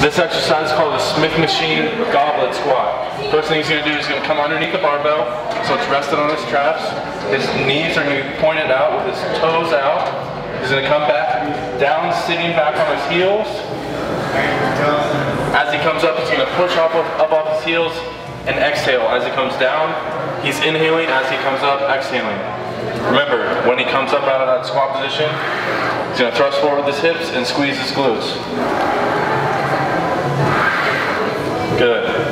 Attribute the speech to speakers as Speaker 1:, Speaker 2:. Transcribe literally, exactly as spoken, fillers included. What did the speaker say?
Speaker 1: This exercise is called the Smith machine goblet squat. First thing he's going to do is going to come underneath the barbell, so it's rested on his traps. His knees are going to be pointed out with his toes out. He's going to come back down, sitting back on his heels. As he comes up, he's going to push up, up off his heels and exhale. As he comes down, he's inhaling. As he comes up, exhaling. Remember, when he comes up out of that squat position, he's going to thrust forward with his hips and squeeze his glutes. Good.